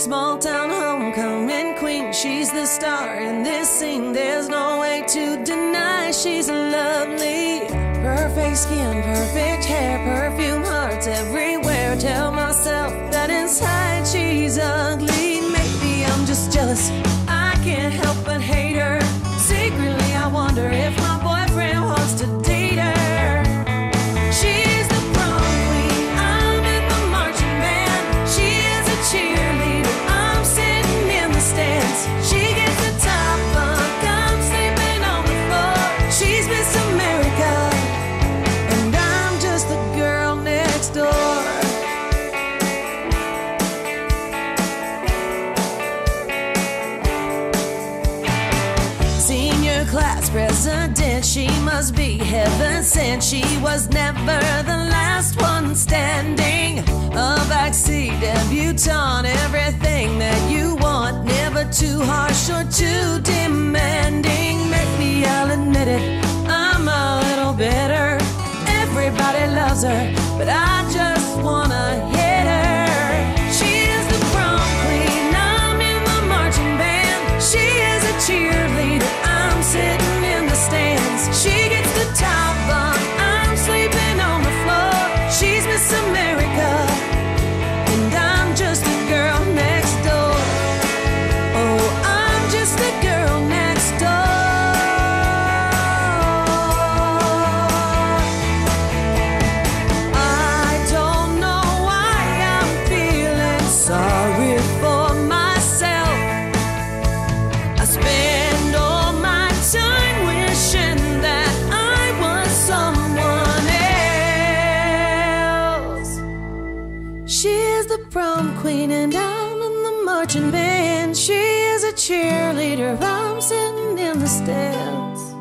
Small town homecoming queen, she's the star in this scene. There's no way to deny she's lovely. Perfect skin, perfect hair, perfume, hearts everywhere. Tell myself that inside she's ugly. Maybe I'm just jealous, I can't help but hate her. Secretly I wonder if my boyfriend wants to date her. She's the prom queen, I'm in the marching band. She is a cheerleader, I'm sitting in the stands. She gets the top bunk, I'm sleeping on the floor. She's Miss America, and I'm just the girl next door. Senior class president, she must be heaven sent. She was never the last one standing. A backseat debutante, everything that you want. Never too harsh or too demanding. Maybe I'll admit it, I'm a little bitter. Everybody loves her, but I just wanna hit her. She is the prom queen, I'm in the marching band. She is a cheerleader, I'm sitting in the stands. She gets the top bunk, I'm sleeping on the floor. She's Miss America, and I'm just the girl next door. Oh, I'm just the girl next door. I don't know why I'm feeling sorry for myself. I spend all my time wishing that I was someone else. She is the prom queen and I'm in the marching band. She is a cheerleader, I'm sitting in the stands.